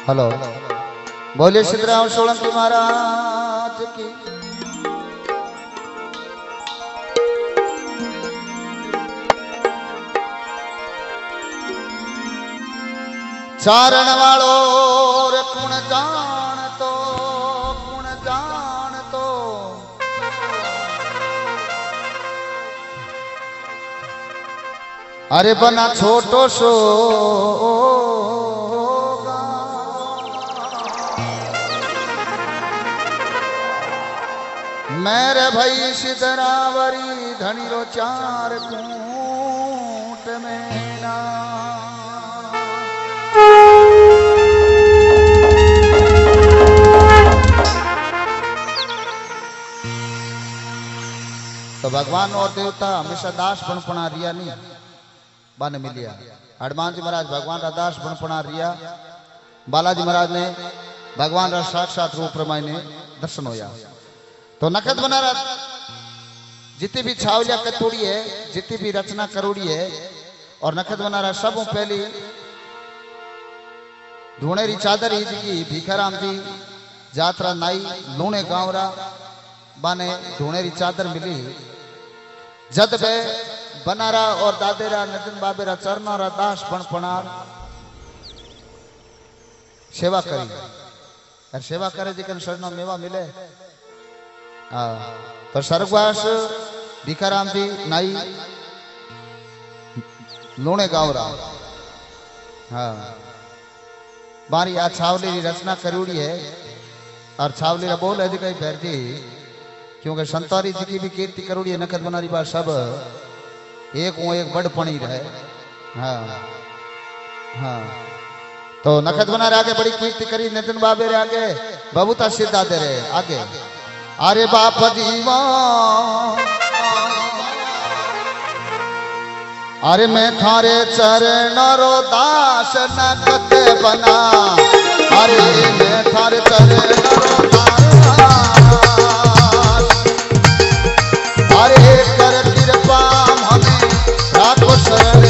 Hello, बोलिए सिद्धराम सोलंकी महाराज की। चारण वालो रे कुण जान तो, कुण जान तो, अरे बना छोटो सो मेरे भाई सिद्धरावरी धनी रो चार कूट में ना। तो भगवान और देवता हमेशा दास बनपना रिया नहीं बन मिलिया। हनुमान जी महाराज भगवान का दास बनपना रिया। बालाजी महाराज ने भगवान का साक्षात रूप रमाई ने दर्शन होया। तो नखत बना रहा जितनी भी छावलिया कतोड़ी है, जितनी भी रचना करोड़ी है, और नखत बना रहा सब पहली ढूंढेरी चादर ही की भीखाराम जी जात्रा नाई लूणे गांवरा बाने ढूंढेरी चादर मिली। जद बे बनारा और दादेरा नदन बाबेरा चरनारा दास बनपनार सेवा करी। और सेवा करे जिकन शरणों मेवा मिले। तो स्वर्गवास भीखाराम जी नाई लूणे गांवरा हाँ बारी आ छावली की रचना करूड़ी है। और छावली का बोल है जी कहीं बैठी, क्योंकि संतौरी जी की भी कीर्ति करूड़ी है। नखत बनारी बात सब एक वो एक बड़ पणी रहे। हाँ हाँ तो नखत बना आगे बड़ी कीर्ति करी। नितिन बाबे रे आगे बबूता सिद्धा दे रहे आगे। अरे बाप दीवा अरे मैं थारे चरण रो दास नखत बना। अरे मैं थारे चरण रो दास। अरे कर कृपा हमें राखो शरण।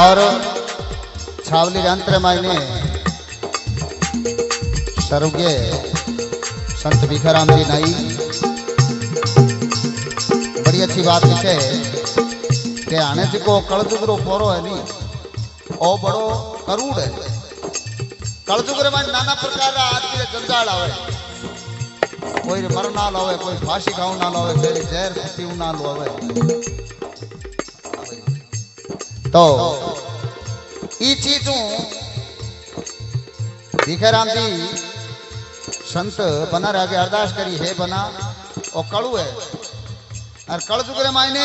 और छावली अंतर मायने सर्वज्ञ संत भिखाराम जी नाई बड़ी अच्छी बात लिखे कि आने जी को कलजुगरो पोरो है नहीं ओ बड़ो करूड़ है। कलजुगरे में नाना प्रकार का आदमी जंजाल आवे, कोई मर ना लावे, कोई फांसी खाऊ ना लावे, कोई जहर पीऊ ना लावे। तो ई चीजों भिखाराम जी संत बना रह गया अरदास करी है बना और कड़ू है और कड़ जुगरे मायने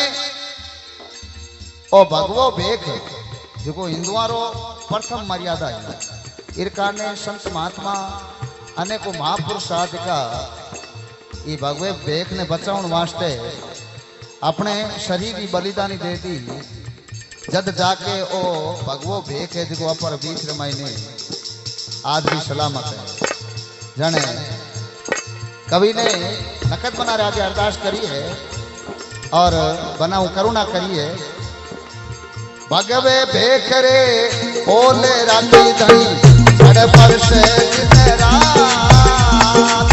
ओ भगवो भेख जो हिंदुआरो प्रथम मर्यादा है। इरका ने संत महात्मा अनेको महापुरुष आदिका ये भगवे भेख ने बचाउन वास्ते अपने शरीर की बलिदानी दे दी। जद जाके ओ भगवो भेख है जो अपर 20 महीने आज भी सलामत है। जाने कवि ने नकद बना राजे अरदास करी है और बनाऊ करुणा करी है। भगवे भेख रे ओले राती धनी छड़ पर से दिन रात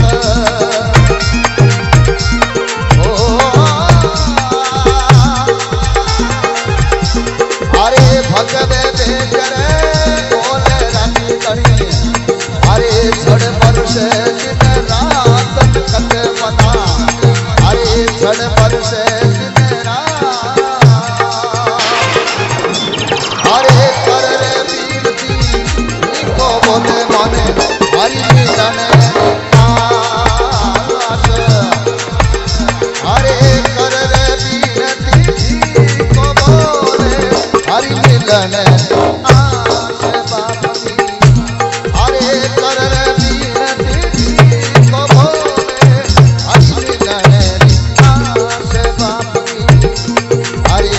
अरे भगवे भेख रे ओले राती धनी अरे छड़ पर से दिन रात कत बना अरे छड़ पर से दिन रात अरे कर रे वीरती को बोले माने हरि मिलन आस अरे कर रे वीरती को बोले हरि मिलन आस बाप की अरे कर रे वीरती को बोले हरि मिलन आस बाप की अरे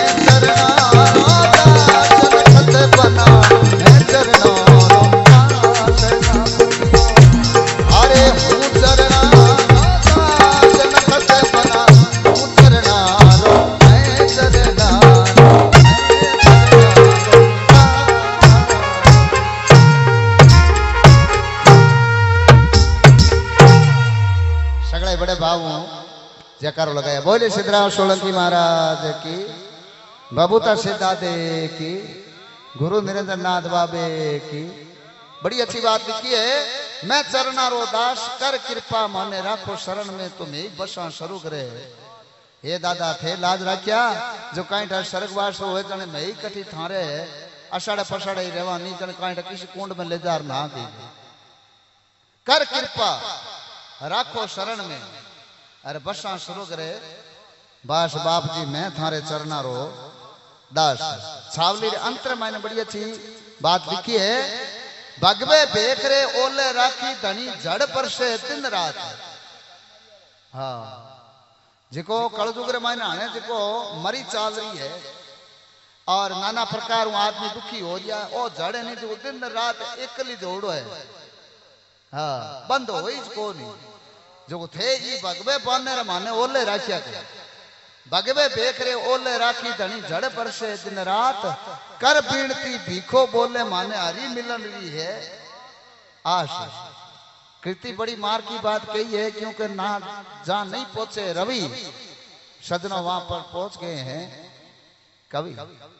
जयकारो लगाया। बोले सिद्धराम सोलंकी महाराज की, बबूता सिद्धादे की, गुरु निरंजन नाथ बाबे की। बड़ी अच्छी बात लिखी है। मैं चरणारो दास कर कृपा माने राखो शरण में तुम्हें बसा शुरू करे। हे दादा थे लाज राख्या जो कांटा स्वर्गवास होए जने मैं ही कठी थारे अषाढ़ पषाढ़ ही रेवा नहीं जने कांटा किसी कुंड में ले जार ना दी। कर कृपा राखो शरण में अरे बसा शुरू करे। बास बाप जी मैं थारे चरनारो दास। छावली अंतर मैंने बड़ी अच्छी बात लिखी है। भगवे भेख रे ओले राखी धनी जड़ पर से दिन रात। हाँ जिको कलजुग मायने आने जिको मरी चाल रही है और नाना प्रकार आदमी दुखी हो गया ओ जड़े नहीं जो दिन रात एकली जोड़ो है। हाँ बंद हो इसको नहीं जो थे ई भगवे पाने माने ओले राखिया के। भगवे भेख रे ओले राखी धनी जड़ पर से दिन रात कर बीणती भीखो बोले माने हरी मिलन रही है आश। कृति बड़ी मार की बात कही है क्योंकि ना जहां नहीं पहुंचे रवि सजनों वहां पर पहुंच गए हैं कवि।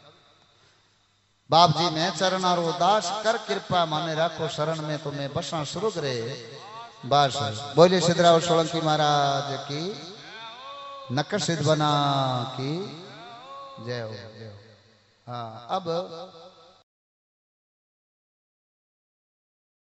बाप जी मैं चरणारो दास कर कृपा माने राखो शरण में तुम्हें बसा शुरू करे। बस बोलिए सिद्धराम सोलंकी महाराज की, नक्कर सिद्ध बना की जय हो। हाँ अब